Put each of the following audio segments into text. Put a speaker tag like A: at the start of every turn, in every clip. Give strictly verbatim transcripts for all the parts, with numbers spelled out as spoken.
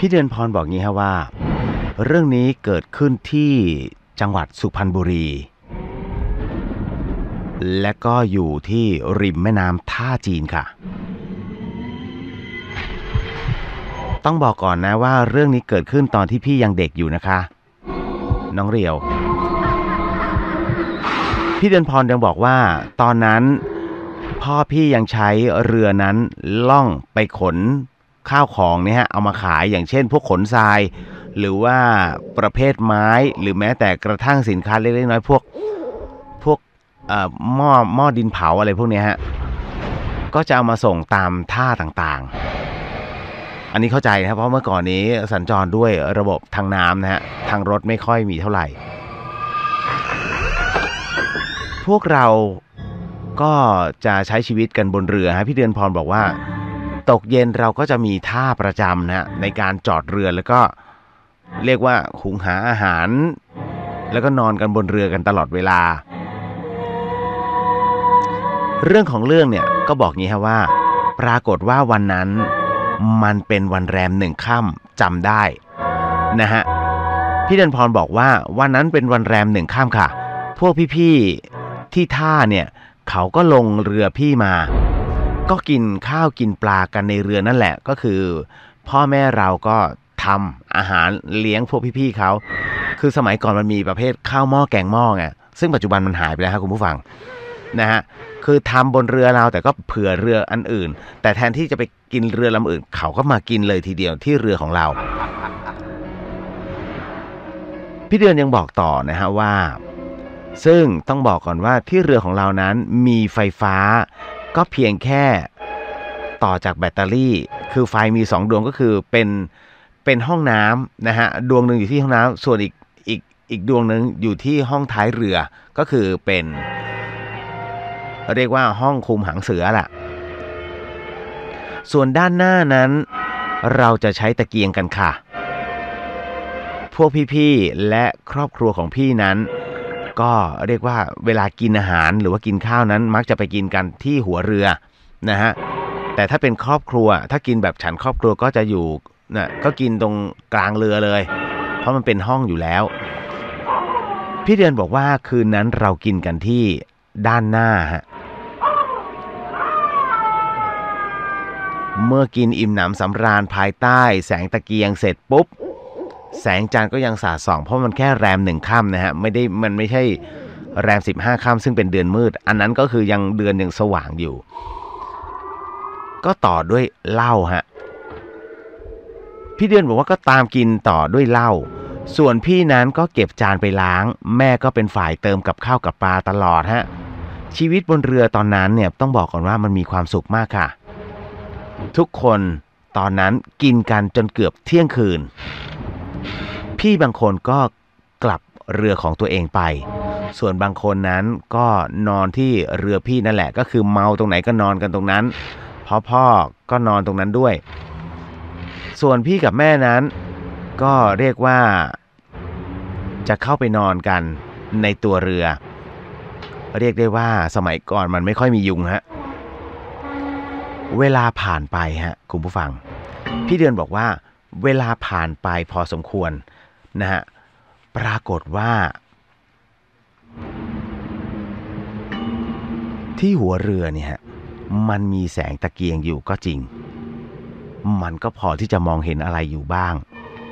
A: พี่เดือนพรบอกงี้ฮะว่าเรื่องนี้เกิดขึ้นที่จังหวัดสุพรรณบุรีและก็อยู่ที่ริมแม่น้ำท่าจีนค่ะต้องบอกก่อนนะว่าเรื่องนี้เกิดขึ้นตอนที่พี่ยังเด็กอยู่นะคะน้องเรียวพี่เดือนพรยังบอกว่าตอนนั้นพ่อพี่ยังใช้เรือนั้นล่องไปขนข้าวของเนี่ยฮะเอามาขายอย่างเช่นพวกขนทรายหรือว่าประเภทไม้หรือแม้แต่กระทั่งสินค้าเล็กๆน้อยๆพวกพวกเอ่อหม้อหม้อดินเผาอะไรพวกนี้ฮะก็จะเอามาส่งตามท่าต่างๆอันนี้เข้าใจนะครับเพราะเมื่อก่อนนี้สัญจรด้วยระบบทางน้ำนะฮะทางรถไม่ค่อยมีเท่าไหร่พวกเราก็จะใช้ชีวิตกันบนเรือฮะพี่เดือนพรบอกว่าตกเย็นเราก็จะมีท่าประจำนะฮะในการจอดเรือแล้วก็เรียกว่าหุงหาอาหารแล้วก็นอนกันบนเรือกันตลอดเวลาเรื่องของเรื่องเนี่ยก็บอกงี้ฮะว่าปรากฏว่าวันนั้นมันเป็นวันแรมหนึ่งค่ำจำได้นะฮะพี่เดือนพรบอกว่าวันนั้นเป็นวันแรมหนึ่งค่ำค่ะพวกพี่ๆที่ท่าเนี่ยเขาก็ลงเรือพี่มาก็กินข้าวกินปลากันในเรือนั่นแหละก็คือพ่อแม่เราก็ทำอาหารเลี้ยงพวกพี่ๆเขาคือสมัยก่อนมันมีประเภทข้าวหม้อแกงหม้อไงซึ่งปัจจุบันมันหายไปแล้วครับคุณผู้ฟังนะฮะคือทำบนเรือเราแต่ก็เผื่อเรืออันอื่นแต่แทนที่จะไปกินเรือลำอื่นเขาก็มากินเลยทีเดียวที่เรือของเราพี่เดือนยังบอกต่อนะฮะว่าซึ่งต้องบอกก่อนว่าที่เรือของเรานั้นมีไฟฟ้าก็เพียงแค่ต่อจากแบตเตอรี่คือไฟมีสองดวงก็คือเป็นเป็นห้องน้ำนะฮะดวงหนึ่งอยู่ที่ห้องน้ำส่วนอีกอีกอีกดวงหนึ่งอยู่ที่ห้องท้ายเรือก็คือเป็นเรียกว่าห้องคุมหางเสือแหละส่วนด้านหน้านั้นเราจะใช้ตะเกียงกันค่ะพวกพี่ๆและครอบครัวของพี่นั้นก็เรียกว่าเวลากินอาหารหรือว่ากินข้าวนั้นมักจะไปกินกันที่หัวเรือนะฮะแต่ถ้าเป็นครอบครัวถ้ากินแบบฉันครอบครัวก็จะอยู่นะก็กินตรงกลางเรือเลยเพราะมันเป็นห้องอยู่แล้วพี่เดือนบอกว่าคืนนั้นเรากินกันที่ด้านหน้าฮะเมื่อกินอิ่มหนำสำราญภายใต้แสงตะเกียงเสร็จปุ๊บแสงจันทร์ก็ยังสาดส่องเพราะมันแค่แรมหนึ่งค่ำนะฮะไม่ได้มันไม่ใช่แรมสิบห้าค่ำซึ่งเป็นเดือนมืดอันนั้นก็คือยังเดือนยังสว่างอยู่ก็ต่อด้วยเหล้าฮะพี่เดือนบอกว่าก็ตามกินต่อด้วยเหล้าส่วนพี่นั้นก็เก็บจานไปล้างแม่ก็เป็นฝ่ายเติมกับข้าวกับปลาตลอดฮะชีวิตบนเรือตอนนั้นเนี่ยต้องบอกก่อนว่ามันมีความสุขมากค่ะทุกคนตอนนั้นกินกันจนเกือบเที่ยงคืนพี่บางคนก็กลับเรือของตัวเองไปส่วนบางคนนั้นก็นอนที่เรือพี่นั่นแหละก็คือเมาตรงไหนก็นอนกันตรงนั้นเพราะพ่อก็นอนตรงนั้นด้วยส่วนพี่กับแม่นั้นก็เรียกว่าจะเข้าไปนอนกันในตัวเรือเรียกได้ว่าสมัยก่อนมันไม่ค่อยมียุงฮะเวลาผ่านไปฮะคุณผู้ฟังพี่เดือนบอกว่าเวลาผ่านไปพอสมควรนะฮะปรากฏว่าที่หัวเรือเนี่ยฮะมันมีแสงตะเกียงอยู่ก็จริงมันก็พอที่จะมองเห็นอะไรอยู่บ้าง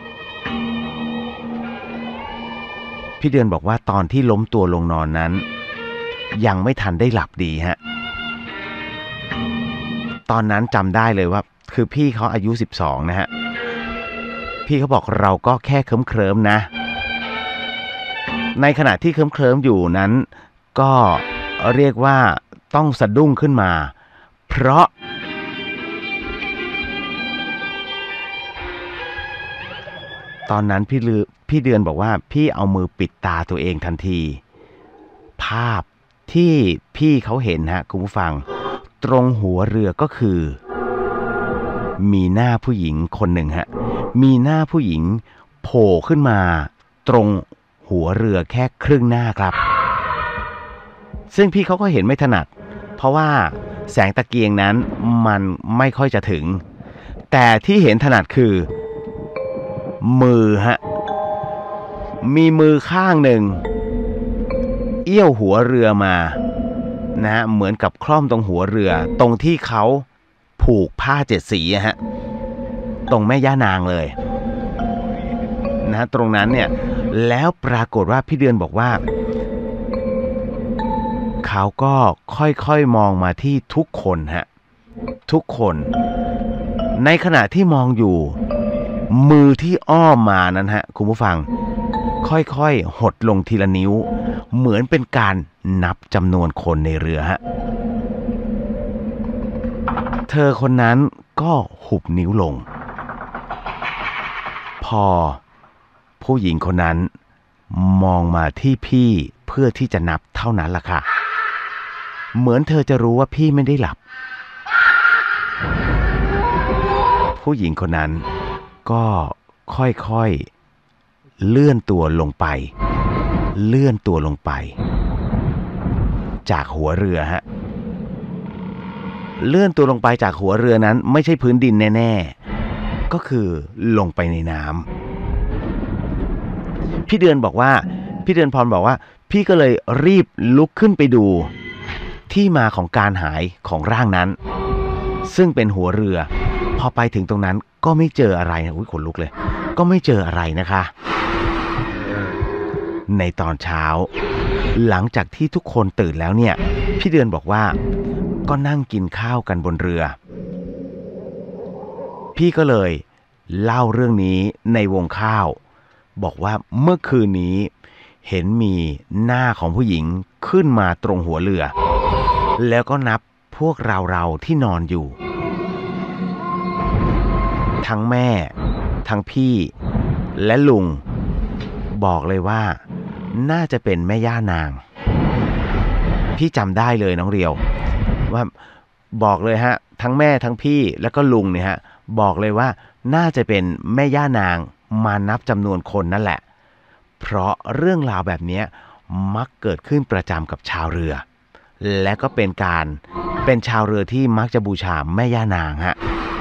A: พี่เดือนบอกว่าตอนที่ล้มตัวลงนอนนั้นยังไม่ทันได้หลับดีฮะตอนนั้นจำได้เลยว่าคือพี่เขาอายุสิบสองนะฮะพี่เขาบอกเราก็แค่เคลิ้มๆนะในขณะที่เคลิ้มๆอยู่นั้นก็เรียกว่าต้องสะดุ้งขึ้นมาเพราะตอนนั้นพี่ลือพี่เดือนบอกว่าพี่เอามือปิดตาตัวเองทันทีภาพที่พี่เขาเห็นฮะคุณผู้ฟังตรงหัวเรือก็คือมีหน้าผู้หญิงคนหนึ่งฮะมีหน้าผู้หญิงโผล่ขึ้นมาตรงหัวเรือแค่ครึ่งหน้าครับซึ่งพี่เขาก็เห็นไม่ถนัดเพราะว่าแสงตะเกียงนั้นมันไม่ค่อยจะถึงแต่ที่เห็นถนัดคือมือฮะมีมือข้างหนึ่งเอี้ยวหัวเรือมานะฮะเหมือนกับคล่อมตรงหัวเรือตรงที่เขาผูกผ้าเจ็ดสีฮะตรงแม่ย่านางเลยนะตรงนั้นเนี่ยแล้วปรากฏว่าพี่เดือนบอกว่าเขาก็ค่อยๆมองมาที่ทุกคนฮะทุกคนในขณะที่มองอยู่มือที่อ้อมมานั้นฮะคุณผู้ฟังค่อยๆหดลงทีละนิ้วเหมือนเป็นการนับจำนวนคนในเรือฮะเธอคนนั้นก็หุบนิ้วลงพอผู้หญิงคนนั้นมองมาที่พี่เพื่อที่จะนับเท่านั้นล่ะค่ะเหมือนเธอจะรู้ว่าพี่ไม่ได้หลับผู้หญิงคนนั้นก็ค่อยๆเลื่อนตัวลงไปเลื่อนตัวลงไปจากหัวเรือฮะเลื่อนตัวลงไปจากหัวเรือนั้นไม่ใช่พื้นดินแน่ๆก็คือลงไปในน้ำพี่เดือนบอกว่าพี่เดือนพรบอกว่าพี่ก็เลยรีบลุกขึ้นไปดูที่มาของการหายของร่างนั้นซึ่งเป็นหัวเรือพอไปถึงตรงนั้นก็ไม่เจออะไรนะอุ๊ยขนลุกเลยก็ไม่เจออะไรนะคะในตอนเช้าหลังจากที่ทุกคนตื่นแล้วเนี่ยพี่เดือนบอกว่าก็นั่งกินข้าวกันบนเรือพี่ก็เลยเล่าเรื่องนี้ในวงข้าวบอกว่าเมื่อคืนนี้เห็นมีหน้าของผู้หญิงขึ้นมาตรงหัวเรือแล้วก็นับพวกเราเราที่นอนอยู่ทั้งแม่ทั้งพี่และลุงบอกเลยว่าน่าจะเป็นแม่ย่านางพี่จำได้เลยน้องเรียวว่าบอกเลยฮะทั้งแม่ทั้งพี่แล้วก็ลุงเนี่ยฮะบอกเลยว่าน่าจะเป็นแม่ย่านางมานับจำนวนคนนั่นแหละเพราะเรื่องราวแบบนี้มักเกิดขึ้นประจำกับชาวเรือและก็เป็นการเป็นชาวเรือที่มักจะบูชาแม่ย่านางฮะ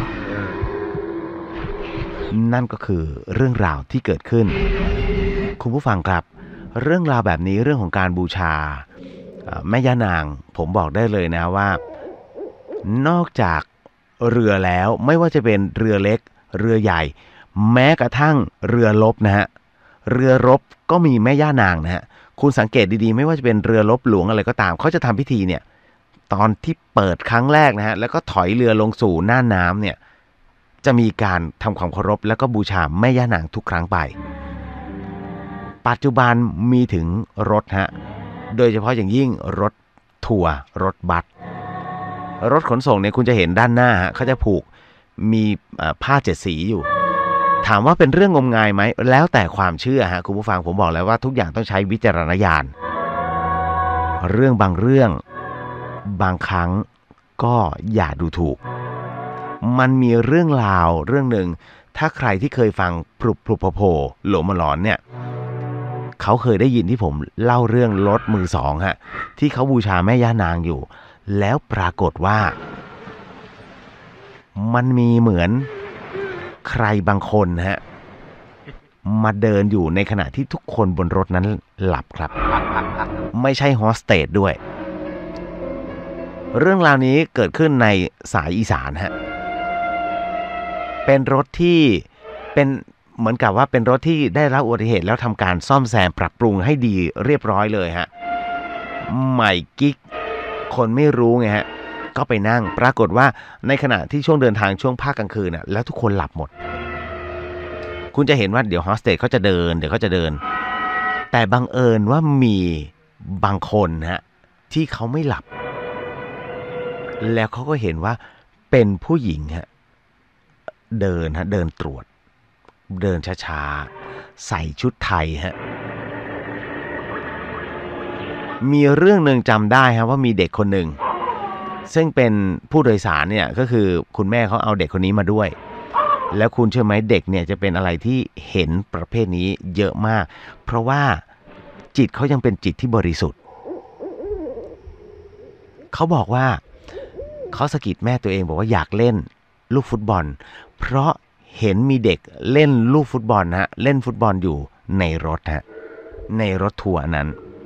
A: นั่นก็คือเรื่องราวที่เกิดขึ้นคุณผู้ฟังครับเรื่องราวแบบนี้เรื่องของการบูชาแม่ย่านางผมบอกได้เลยนะว่านอกจากเรือแล้วไม่ว่าจะเป็นเรือเล็กเรือใหญ่แม้กระทั่งเรือรบนะฮะเรือรบก็มีแม่ย่านางนะฮะคุณสังเกตดีๆไม่ว่าจะเป็นเรือรบหลวงอะไรก็ตามเขาจะทำพิธีเนี่ยตอนที่เปิดครั้งแรกนะฮะแล้วก็ถอยเรือลงสู่หน้าน้ำเนี่ยจะมีการทำความเคารพแล้วก็บูชาแม่ย่านางทุกครั้งไปปัจจุบันมีถึงรถฮะโดยเฉพาะอย่างยิ่งรถทัวร์รถบัสรถขนส่งเนี่ยคุณจะเห็นด้านหน้าฮะเขาจะผูกมีผ้าเจ็ดสีอยู่ถามว่าเป็นเรื่องงมงายไหมแล้วแต่ความเชื่อฮะคุณผู้ฟังผมบอกแล้วว่าทุกอย่างต้องใช้วิจารณญาณเรื่องบางเรื่องบางครั้งก็อย่าดูถูกมันมีเรื่องราวเรื่องหนึ่งถ้าใครที่เคยฟังปลุกปลุกโผล่หลวงมาหลอนเนี่ยเขาเคยได้ยินที่ผมเล่าเรื่องรถมือสองฮะที่เขาบูชาแม่ย่านางอยู่แล้วปรากฏว่ามันมีเหมือนใครบางคนฮะมาเดินอยู่ในขณะที่ทุกคนบนรถนั้นหลับครับไม่ใช่โฮสเตสด้วยเรื่องราวนี้เกิดขึ้นในสายอีสานฮะเป็นรถที่เป็นเหมือนกับว่าเป็นรถที่ได้รับอุบัติเหตุแล้วทำการซ่อมแซมปรับปรุงให้ดีเรียบร้อยเลยฮะใหม่กิ๊กคนไม่รู้ไงฮะก็ไปนั่งปรากฏว่าในขณะที่ช่วงเดินทางช่วงภาคกลางคืนน่ะแล้วทุกคนหลับหมดคุณจะเห็นว่าเดี๋ยวโฮสเตสเขาจะเดินเดี๋ยวเขาจะเดินแต่บังเอิญว่ามีบางคนฮะที่เขาไม่หลับแล้วเขาก็เห็นว่าเป็นผู้หญิงฮะเดินฮะเดินตรวจเดินช้าๆใส่ชุดไทยฮะมีเรื่องหนึ่งจำได้ฮะว่ามีเด็กคนหนึ่งซึ่งเป็นผู้โดยสารเนี่ยก็คือคุณแม่เขาเอาเด็กคนนี้มาด้วยแล้วคุณเชื่อไหมเด็กเนี่ยจะเป็นอะไรที่เห็นประเภทนี้เยอะมากเพราะว่าจิตเขายังเป็นจิตที่บริสุทธิ์เขาบอกว่าเขาสะกิดแม่ตัวเองบอกว่าอยากเล่นลูกฟุตบอลเพราะเห็นมีเด็กเล่นลูกฟุตบอลนะฮะเล่นฟุตบอลอยู่ในรถฮะในรถทัวร์นั้น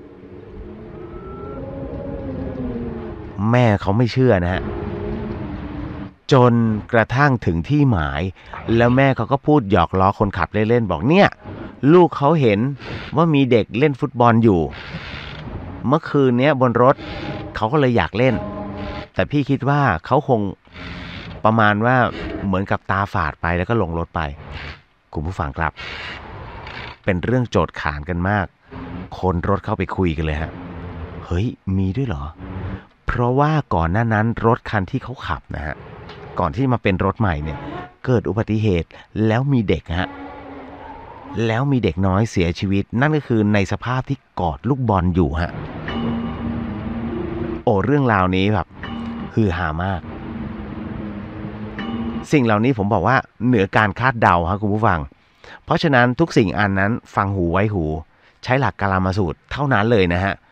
A: แม่เขาไม่เชื่อนะฮะจนกระทั่งถึงที่หมายแล้วแม่เขาก็พูดหยอกล้อคนขับเล่นๆบอกเนี่ยลูกเขาเห็นว่ามีเด็กเล่นฟุตบอลอยู่เมื่อคืนนี้บนรถเขาก็เลยอยากเล่นแต่พี่คิดว่าเขาคงประมาณว่าเหมือนกับตาฝาดไปแล้วก็ลงรถไปคุณผู้ฟังครับเป็นเรื่องโจทย์ขานกันมากคนรถเข้าไปคุยกันเลยฮะเฮ้ยมีด้วยเหรอเพราะว่าก่อนหน้านั้นรถคันที่เขาขับนะฮะก่อนที่มาเป็นรถใหม่เนี่ยเกิดอุบัติเหตุแล้วมีเด็กฮะแล้วมีเด็กน้อยเสียชีวิตนั่นก็คือในสภาพที่กอดลูกบอลอยู่ฮะโอ้เรื่องราวนี้แบบฮือฮามากสิ่งเหล่านี้ผมบอกว่าเหนือการคาดเดาครับคุณผู้ฟังเพราะฉะนั้นทุกสิ่งอันนั้นฟังหูไว้หูใช้หลักกาลามสูตรเท่านั้นเลยนะฮะ